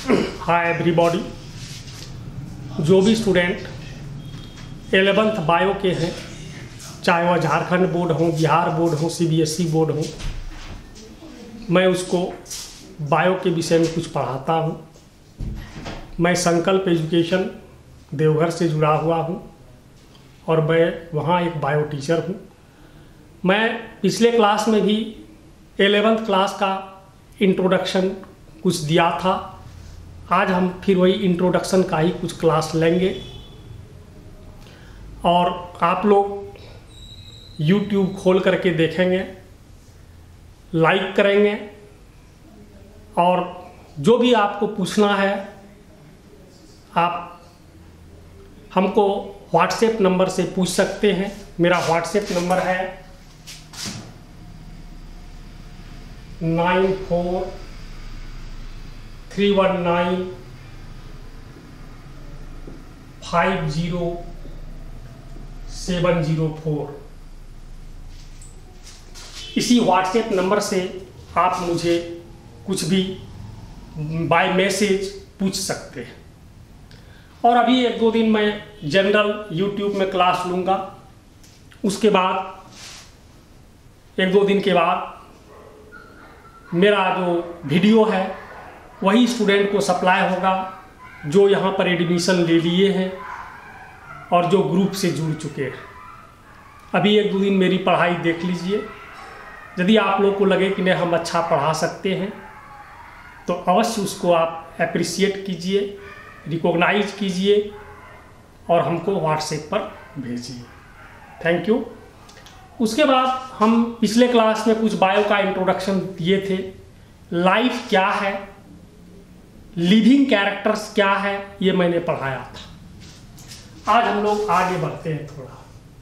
Hi everybody. जो भी student 11th bio के हैं, चाहे वह झारखंड बोर्ड हो, बिहार बोर्ड हो, सीबीएसई बोर्ड हो, मैं उसको बायो के विषय में कुछ पढ़ाता हूँ। मैं संकल्प एजुकेशन देवघर से जुड़ा हुआ हूँ और मैं वहाँ एक बायो टीचर हूँ। मैं पिछले क्लास में भी 11th क्लास का इंट्रोडक्शन कुछ दिया था। आज हम फिर वही इंट्रोडक्शन का ही कुछ क्लास लेंगे और आप लोग YouTube खोल करके देखेंगे, लाइक करेंगे और जो भी आपको पूछना है आप हमको व्हाट्सएप नंबर से पूछ सकते हैं। मेरा व्हाट्सएप नंबर है 9431950704। इसी व्हाट्सएप नंबर से आप मुझे कुछ भी बाय मैसेज पूछ सकते हैं। और अभी 1-2 दिन मैं जनरल YouTube में क्लास लूँगा। उसके बाद 1-2 दिन के बाद मेरा जो वीडियो है वही स्टूडेंट को सप्लाई होगा जो यहाँ पर एडमिशन ले लिए हैं और जो ग्रुप से जुड़ चुके हैं। अभी 1-2 दिन मेरी पढ़ाई देख लीजिए। यदि आप लोग को लगे कि नहीं हम अच्छा पढ़ा सकते हैं तो अवश्य उसको आप अप्रिशिएट कीजिए, रिकॉग्नाइज कीजिए और हमको व्हाट्सएप पर भेजिए। Thank you. उसके बाद हम पिछले क्लास में कुछ बायो का इंट्रोडक्शन दिए थे। लाइफ क्या है, लिविंग कैरेक्टर्स क्या है, ये मैंने पढ़ाया था। आज हम लोग आगे बढ़ते हैं थोड़ा।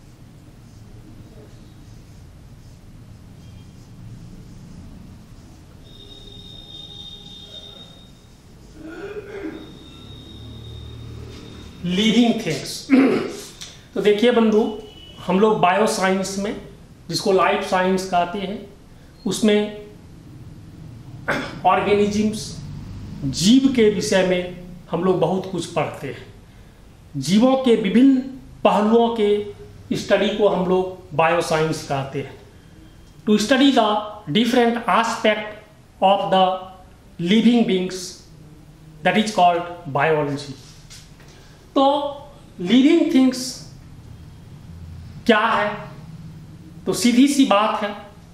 Living things. तो देखिए बंधु, हम लोग बायो साइंस में, जिसको लाइफ साइंस कहते हैं, उसमें ऑर्गेनिजम्स, जीव के विषय में हम लोग बहुत कुछ पढ़ते हैं। जीवों के विभिन्न पहलुओं के स्टडी को हम लोग बायो साइंस कहते हैं। To study the different aspect of the living beings, that is called biology. तो लिविंग थिंग्स क्या है? तो सीधी सी बात है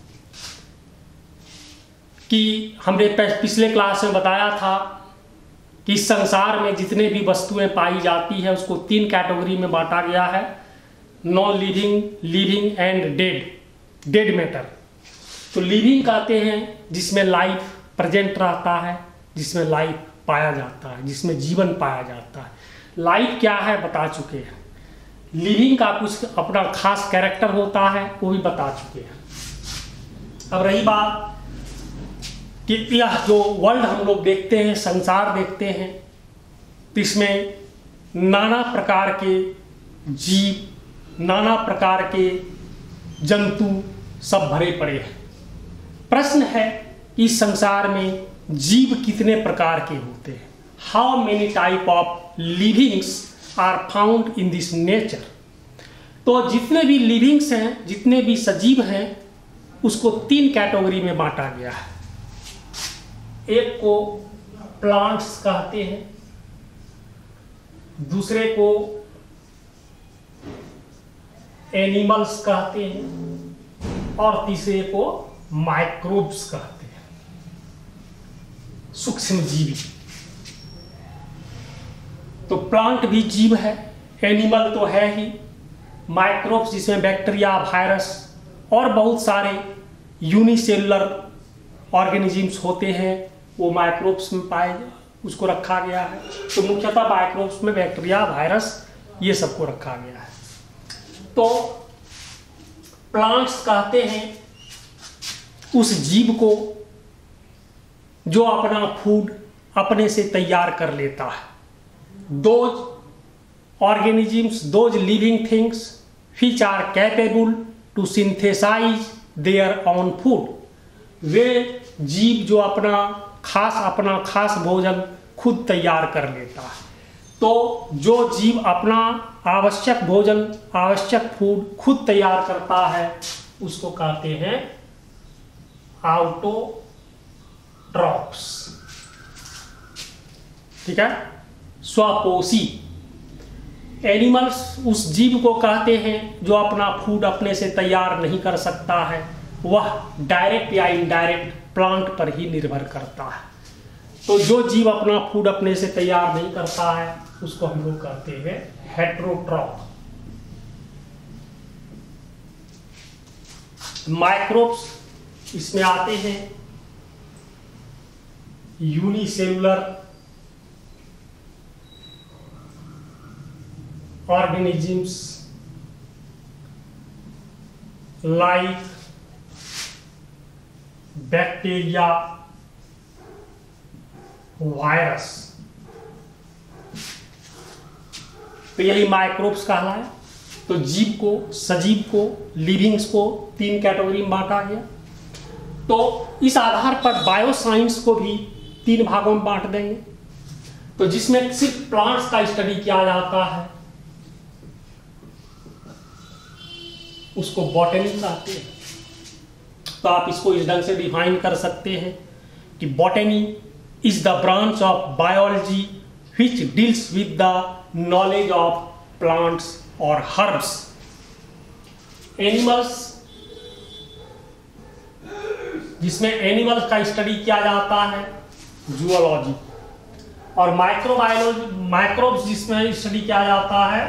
कि हमने पिछले क्लास में बताया था कि इस संसार में जितने भी वस्तुएं पाई जाती है उसको 3 कैटेगरी में बांटा गया है। Non living, living and dead. Dead matter. तो लिविंग कहते हैं जिसमें लाइफ प्रेजेंट रहता है, जिसमें लाइफ पाया जाता है, जिसमें जीवन पाया जाता है। लाइफ क्या है बता चुके हैं। लिविंग का कुछ अपना खास कैरेक्टर होता है, वो भी बता चुके हैं। अब रही बात कि यह जो वर्ल्ड हम लोग देखते हैं, संसार देखते हैं, तो इसमें नाना प्रकार के जीव, नाना प्रकार के जंतु सब भरे पड़े हैं। प्रश्न है इस संसार में जीव कितने प्रकार के होते हैं? How many type of livings are found in this nature. तो जितने भी लिविंग्स हैं, जितने भी सजीव हैं, उसको 3 कैटेगरी में बांटा गया है। एक को प्लांट्स कहते हैं, दूसरे को एनिमल्स कहते हैं और तीसरे को माइक्रोब्स कहते हैं, सूक्ष्म जीवी। तो प्लांट भी जीव है, एनिमल तो है ही, माइक्रोब्स जिसमें बैक्टीरिया, वायरस और बहुत सारे यूनिसेलुलर ऑर्गेनिजम्स होते हैं, वो माइक्रोब्स में उसको रखा गया है। तो मुख्यतः माइक्रोब्स में बैक्टीरिया, वायरस, ये सबको रखा गया है। तो प्लांट्स कहते हैं उस जीव को जो अपना फूड अपने से तैयार कर लेता है। Those organisms, those living things which are capable to synthesize their own food, वे जीव जो अपना खास भोजन खुद तैयार कर लेता है। तो जो जीव अपना आवश्यक भोजन, आवश्यक फूड खुद तैयार करता है उसको कहते हैं ऑटोट्रॉफ्स। ठीक है, स्वपोषी। एनिमल्स उस जीव को कहते हैं जो अपना फूड अपने से तैयार नहीं कर सकता है, वह डायरेक्ट या इनडायरेक्ट प्लांट पर ही निर्भर करता है। तो जो जीव अपना फूड अपने से तैयार नहीं करता है उसको हम लोग कहते हैं हेटेरोट्रॉफ। माइक्रोब्स इसमें आते हैं unicellular organisms like bacteria, virus. तो यही माइक्रोब्स कहलाए। तो जीव को, सजीव को, लिविंग्स को 3 कैटेगरी में बांटा गया। तो इस आधार पर बायोसाइंस को भी 3 भागों में बांट देंगे। तो जिसमें सिर्फ प्लांट्स का स्टडी किया जाता है उसको बॉटनी कहते हैं। तो आप इसको इस ढंग से डिफाइन कर सकते हैं कि botany is the branch of biology which deals with the knowledge of plants or herbs. Animals, जिसमें एनिमल्स का स्टडी किया जाता है जूलॉजी। और माइक्रोबायोलॉजी, माइक्रोब्स जिसमें स्टडी किया जाता है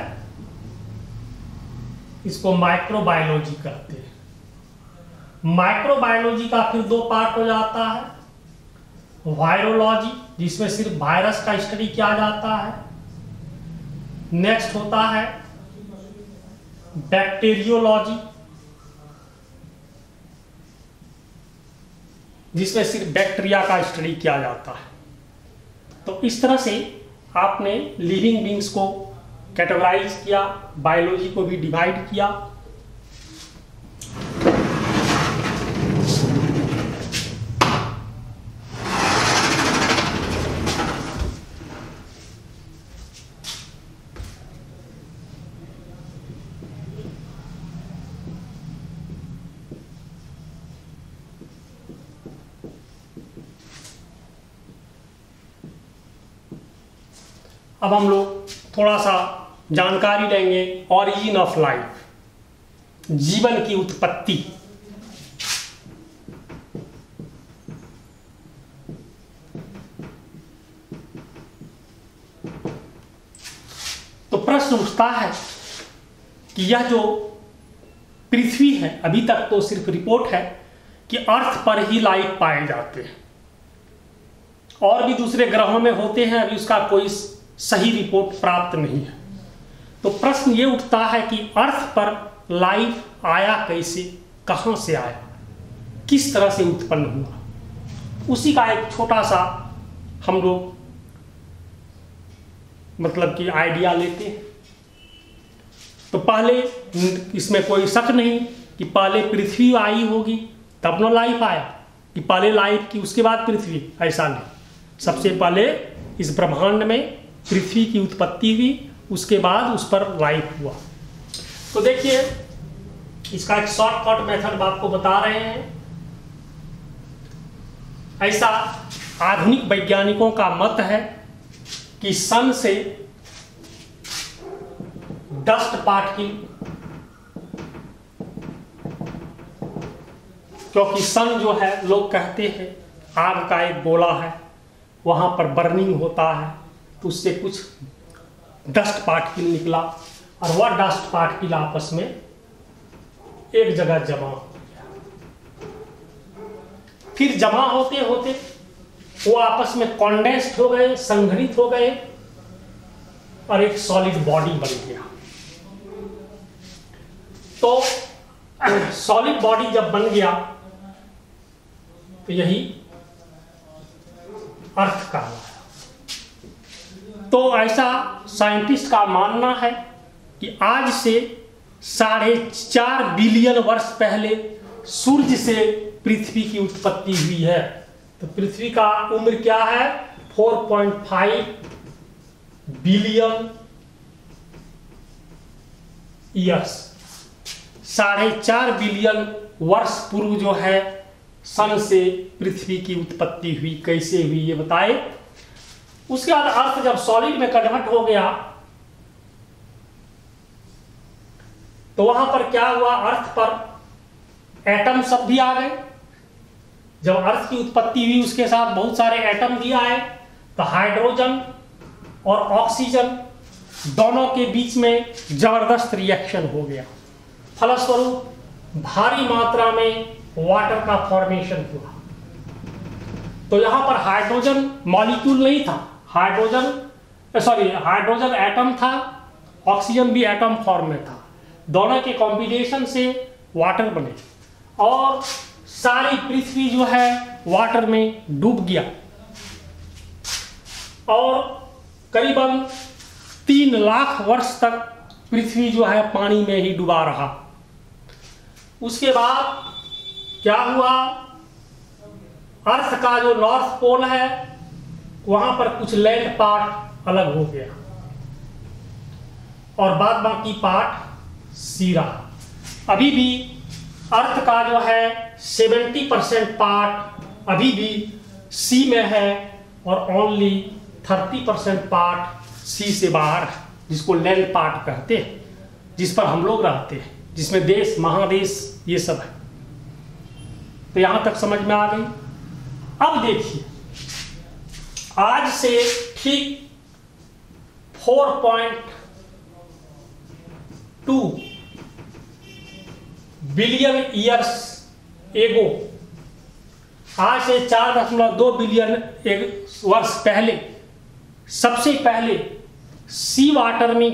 इसको माइक्रोबायोलॉजी कहते हैं। माइक्रोबायोलॉजी का फिर 2 पार्ट हो जाता है, वायरोलॉजी जिसमें सिर्फ वायरस का स्टडी किया जाता है। नेक्स्ट होता है बैक्टीरियोलॉजी जिसमें सिर्फ बैक्टीरिया का स्टडी किया जाता है। तो इस तरह से आपने लिविंग बींग्स को कैटेगराइज किया, बायोलॉजी को भी डिवाइड किया। अब हम लोग थोड़ा सा जानकारी लेंगे ऑरिजिन ऑफ लाइफ, जीवन की उत्पत्ति। तो प्रश्न उठता है कि यह जो पृथ्वी है, अभी तक तो सिर्फ रिपोर्ट है कि अर्थ पर ही लाइफ पाए जाते हैं, और भी दूसरे ग्रहों में होते हैं, अभी उसका कोई सही रिपोर्ट प्राप्त नहीं है। तो प्रश्न ये उठता है कि अर्थ पर लाइफ आया कैसे, कहां से आया, किस तरह से उत्पन्न हुआ, उसी का एक छोटा सा हम लोग मतलब कि आइडिया लेते हैं। तो पहले इसमें कोई शक नहीं कि पहले पृथ्वी आई होगी तब न लाइफ आया, कि पहले लाइफ की उसके बाद पृथ्वी, ऐसा नहीं। सबसे पहले इस ब्रह्मांड में पृथ्वी की उत्पत्ति हुई, उसके बाद उस पर लाइफ हुआ। तो देखिए इसका एक शॉर्टकट मेथड आपको बता रहे हैं। ऐसा आधुनिक वैज्ञानिकों का मत है कि सन से डस्ट पार्टिकल, क्योंकि सन जो है लोग कहते हैं आग का एक गोला है, वहां पर बर्निंग होता है, तो उससे कुछ डस्ट पार्टिकल निकला और वह डस्ट पार्टिकल आपस में एक जगह जमा हो गया। फिर जमा होते होते वो आपस में कॉन्डेंस्ड हो गए, संघनित हो गए और एक सॉलिड बॉडी बन गया। तो सॉलिड बॉडी जब बन गया तो यही अर्थ का हुआ। तो ऐसा साइंटिस्ट का मानना है कि आज से 4.5 बिलियन वर्ष पहले सूर्य से पृथ्वी की उत्पत्ति हुई है। तो पृथ्वी का उम्र क्या है? 4.5 बिलियन ईयर्स, 4.5 बिलियन वर्ष पूर्व जो है सन से पृथ्वी की उत्पत्ति हुई। कैसे हुई ये बताए। उसके बाद अर्थ जब सॉलिड में कन्वर्ट हो गया तो वहां पर क्या हुआ, अर्थ पर एटम सब भी आ गए। जब अर्थ की उत्पत्ति हुई उसके साथ बहुत सारे एटम भी आए, तो हाइड्रोजन और ऑक्सीजन दोनों के बीच में जबरदस्त रिएक्शन हो गया। फलस्वरूप भारी मात्रा में वाटर का फॉर्मेशन हुआ। तो यहां पर हाइड्रोजन मॉलिक्यूल नहीं था, हाइड्रोजन एटम था, ऑक्सीजन भी एटम फॉर्म में था। दोनों के कॉम्बिनेशन से वाटर बने और सारी पृथ्वी जो है वाटर में डूब गया और करीबन 3 लाख वर्ष तक पृथ्वी जो है पानी में ही डूबा रहा। उसके बाद क्या हुआ, अर्थ का जो नॉर्थ पोल है वहां पर कुछ लैंड पार्ट अलग हो गया और बाद बाकी पार्ट सी रहा। अभी भी अर्थ का जो है 70% पार्ट अभी भी सी में है और ओनली 30% पार्ट सी से बाहर है, जिसको लैंड पार्ट कहते हैं, जिस पर हम लोग रहते हैं, जिसमें देश महादेश ये सब है। तो यहां तक समझ में आ गई। अब देखिए, आज से ठीक 4.2 बिलियन ईयर्स एगो, आज से 4.2 बिलियन वर्ष पहले सबसे पहले सी वाटर में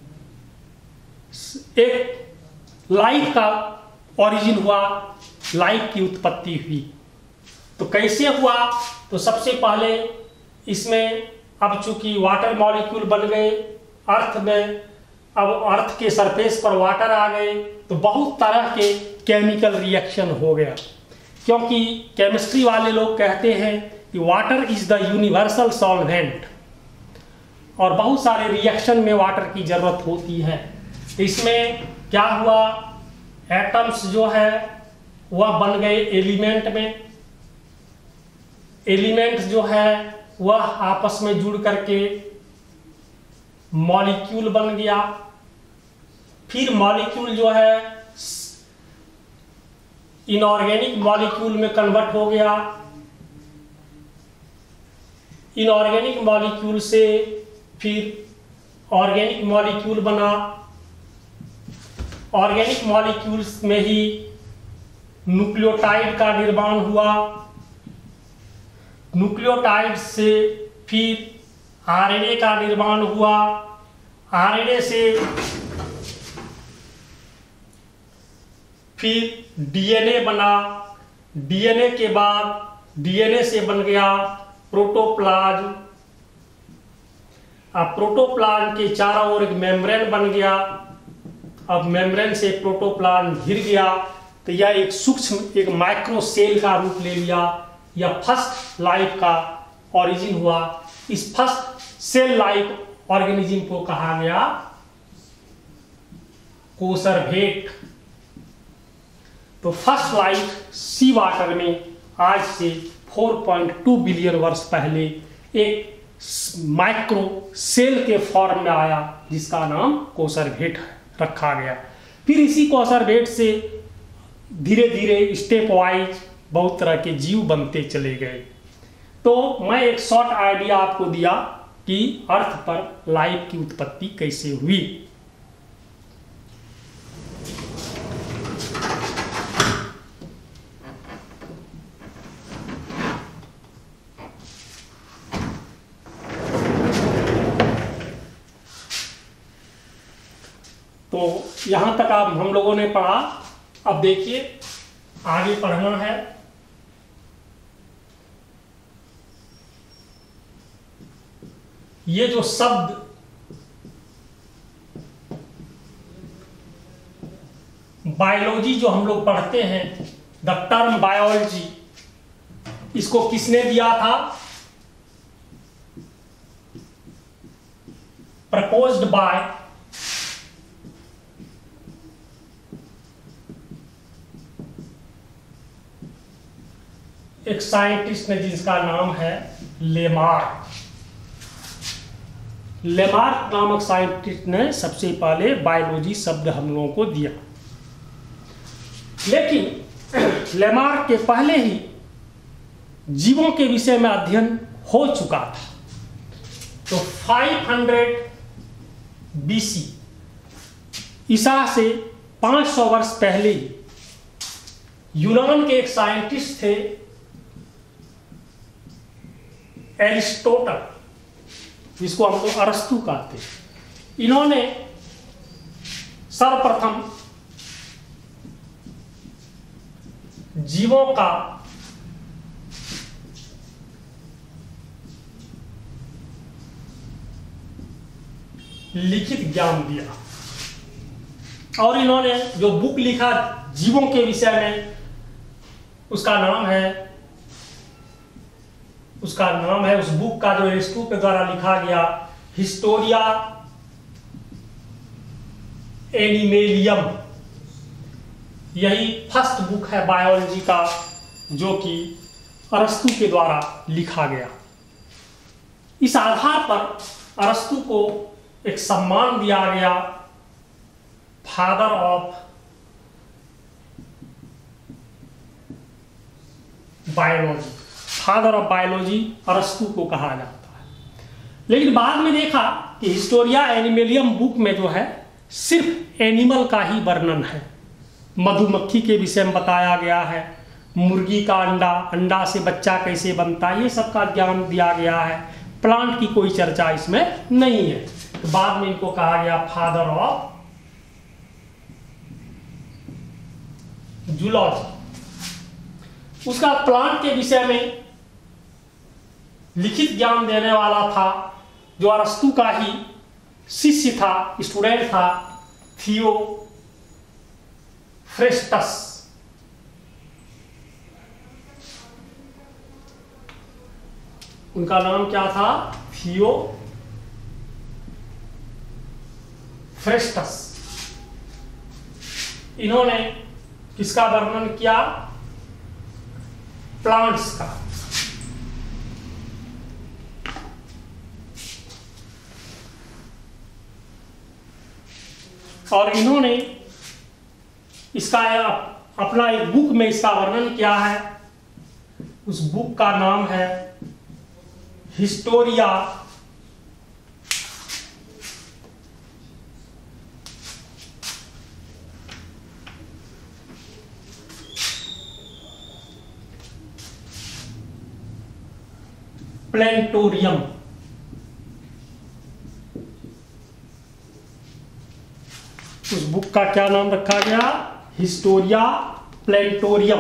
एक लाइफ का ओरिजिन हुआ, लाइफ की उत्पत्ति हुई। तो कैसे हुआ, तो सबसे पहले इसमें अब चूंकि वाटर मॉलिक्यूल बन गए अर्थ में, अब अर्थ के सरफेस पर वाटर आ गए तो बहुत तरह के केमिकल रिएक्शन हो गया। क्योंकि केमिस्ट्री वाले लोग कहते हैं कि water is the universal solvent और बहुत सारे रिएक्शन में वाटर की जरूरत होती है। इसमें क्या हुआ, एटम्स जो है वह बन गए एलिमेंट में, एलिमेंट जो है वह आपस में जुड़ करके मॉलिक्यूल बन गया। फिर मॉलिक्यूल जो है इनऑर्गेनिक मॉलिक्यूल में कन्वर्ट हो गया। इनऑर्गेनिक मॉलिक्यूल से फिर ऑर्गेनिक मॉलिक्यूल बना। ऑर्गेनिक मॉलिक्यूल्स में ही न्यूक्लियोटाइड का निर्माण हुआ। न्यूक्लियोटाइड से फिर आरएनए का निर्माण हुआ। आरएनए से फिर डीएनए बना। डीएनए के बाद डीएनए से बन गया प्रोटोप्लाज्म। अब प्रोटोप्लाज्म के चारों ओर एक मेम्ब्रेन बन गया। अब मेम्ब्रेन से प्रोटोप्लाज्म घिर गया तो यह एक सूक्ष्म, एक माइक्रो सेल का रूप ले लिया। यह फर्स्ट लाइफ का ओरिजिन हुआ। इस फर्स्ट सेल लाइफ ऑर्गेनिज्म को कहा गया कोसरभेट। तो फर्स्ट लाइफ सी वाटर में आज से 4.2 बिलियन वर्ष पहले एक माइक्रो सेल के फॉर्म में आया जिसका नाम कोसरभेट रखा गया। फिर इसी कोसरभेट से धीरे धीरे स्टेप वाइज बहुत तरह के जीव बनते चले गए। तो मैं एक शॉर्ट आइडिया आपको दिया कि अर्थ पर लाइफ की उत्पत्ति कैसे हुई। तो यहां तक आप हम लोगों ने पढ़ा। अब देखिए आगे पढ़ना है। ये जो शब्द बायोलॉजी जो हम लोग पढ़ते हैं, द टर्म बायोलॉजी, इसको किसने दिया था? प्रपोज्ड बाय एक साइंटिस्ट ने जिसका नाम है लेमार्क। लेमार्क नामक साइंटिस्ट ने सबसे पहले बायोलॉजी शब्द हम लोगों को दिया, लेकिन लेमार्क के पहले ही जीवों के विषय में अध्ययन हो चुका था। तो 500 BC ईसा से 500 वर्ष पहले ही यूनान के एक साइंटिस्ट थे एरिस्टोटल, जिसको हम लोग अरस्तु कहते हैं। इन्होंने सर्वप्रथम जीवों का लिखित ज्ञान दिया, और इन्होंने जो बुक लिखा जीवों के विषय में, उसका नाम है उस बुक का जो एरिस्टो के द्वारा लिखा गया हिस्टोरिया एनिमेलियम, यही फर्स्ट बुक है बायोलॉजी का जो कि अरस्तु के द्वारा लिखा गया। इस आधार पर अरस्तु को एक सम्मान दिया गया, father of biology. Father of biology अरस्तु को कहा जाता है। लेकिन बाद में देखा कि हिस्टोरिया एनिमेलियम बुक में जो है सिर्फ एनिमल का ही वर्णन है। मधुमक्खी के विषय में बताया गया है, मुर्गी का अंडा, अंडा से बच्चा कैसे बनता है, ये सब का ज्ञान दिया गया है। प्लांट की कोई चर्चा इसमें नहीं है। तो बाद में इनको कहा गया फादर ऑफ जूलॉजी। उसका प्लांट के विषय में लिखित ज्ञान देने वाला था जो अरस्तु का ही शिष्य था, स्टूडेंट था, थियोफ्रेस्टस। उनका नाम क्या था? थियोफ्रेस्टस। इन्होंने किसका वर्णन किया? प्लांट्स का। और इन्होंने इसका अपना एक बुक में इसका वर्णन किया है। उस बुक का नाम है हिस्टोरिया प्लेंटोरियम। उस बुक का क्या नाम रखा गया? Historia Plantarum.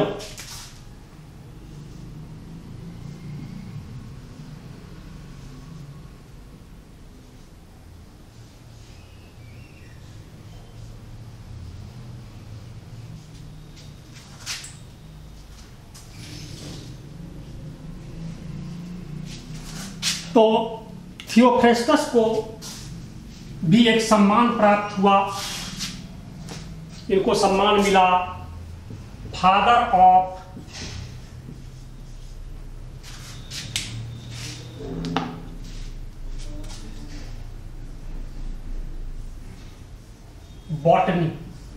तो थियोफ्रेस्टस को भी एक सम्मान प्राप्त हुआ। इनको सम्मान मिला फादर ऑफ बॉटनी।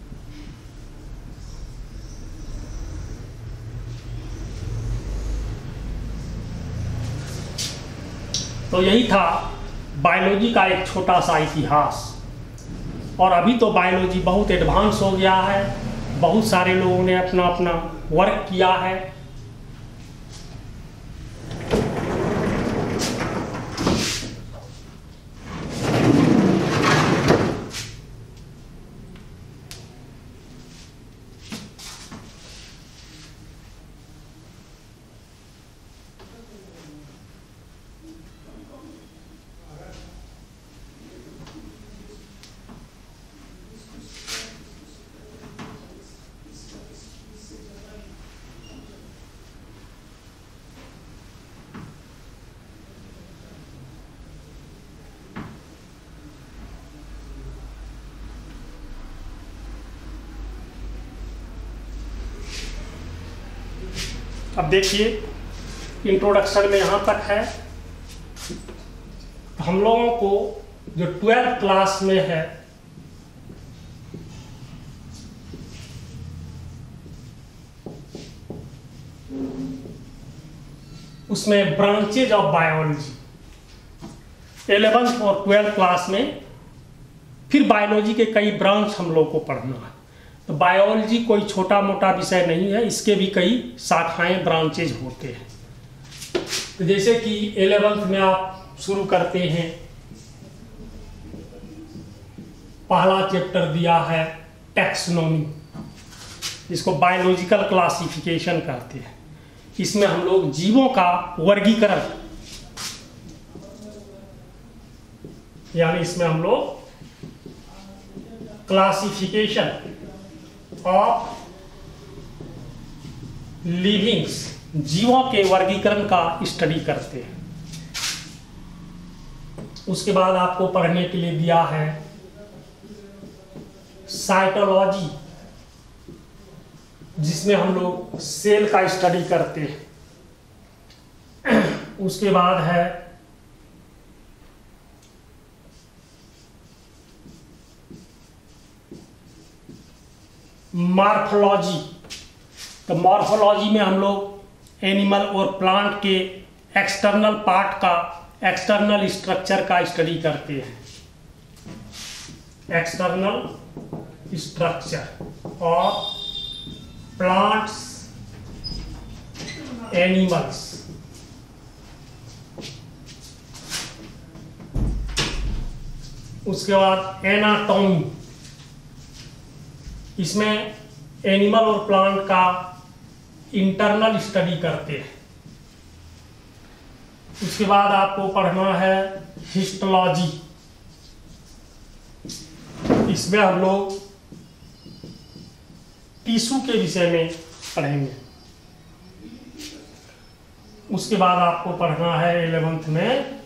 तो यही था बायोलॉजी का एक छोटा सा इतिहास। और अभी तो बायोलॉजी बहुत एडवांस हो गया है, बहुत सारे लोगों ने अपना अपना वर्क किया है। अब देखिए इंट्रोडक्शन में यहाँ तक है। हम लोगों को जो 12th क्लास में है उसमें ब्रांचेज ऑफ बायोलॉजी 11th और 12th क्लास में फिर बायोलॉजी के कई ब्रांच हम लोग को पढ़ना है। तो बायोलॉजी कोई छोटा मोटा विषय नहीं है, इसके भी कई शाखाएं ब्रांचेज होते हैं। तो जैसे कि 11th में आप शुरू करते हैं, पहला चैप्टर दिया है टैक्सोनॉमी, जिसको बायोलॉजिकल क्लासिफिकेशन कहते हैं। इसमें हम लोग जीवों का वर्गीकरण, यानी इसमें हम लोग क्लासिफिकेशन ऑफ लिविंग्स, जीवों के वर्गीकरण का स्टडी करते हैं। उसके बाद आपको पढ़ने के लिए दिया है साइटोलॉजी, जिसमें हम लोग सेल का स्टडी करते हैं। उसके बाद है मॉर्फोलॉजी। तो मॉर्फोलॉजी में हम लोग एनिमल और प्लांट के एक्सटर्नल पार्ट का, एक्सटर्नल स्ट्रक्चर का स्टडी करते हैं। External structure of plants, animals. उसके बाद एनाटॉमी, इसमें एनिमल और प्लांट का इंटरनल स्टडी करते हैं। उसके बाद आपको पढ़ना है हिस्टोलॉजी, इसमें हम लोग टिश्यू के विषय में पढ़ेंगे। उसके बाद आपको पढ़ना है 11th में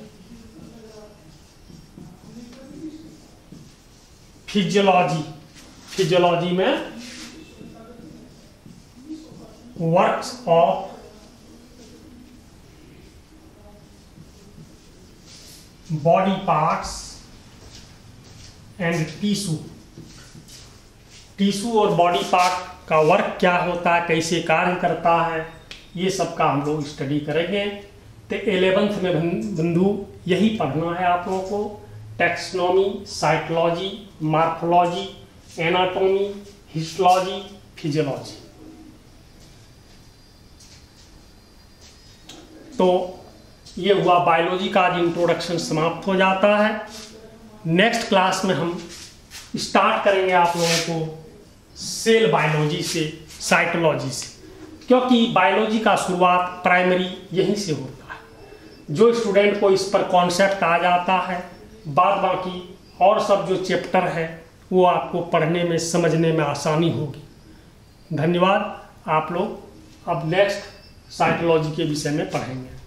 फिजियोलॉजी। फिजियोलॉजी में works of body parts and tissue. Tissue और बॉडी पार्ट का वर्क क्या होता है, कैसे कार्य करता है, ये सब का हम लोग स्टडी करेंगे। तो 11th में बंधु यही पढ़ना है आप लोगों को, taxonomy, cytology, morphology, anatomy, histology, physiology. तो ये हुआ बायोलॉजी का, आज इंट्रोडक्शन समाप्त हो जाता है। नेक्स्ट क्लास में हम स्टार्ट करेंगे आप लोगों को सेल बायोलॉजी से, साइटोलॉजी से, क्योंकि बायोलॉजी का शुरुआत प्राइमरी यहीं से होता है। जो स्टूडेंट को इस पर कॉन्सेप्ट आ जाता है, बाद बाकी और सब जो चैप्टर है वो आपको पढ़ने में, समझने में आसानी होगी। धन्यवाद। आप लोग अब नेक्स्ट साइटोलॉजी के विषय में पढ़ेंगे।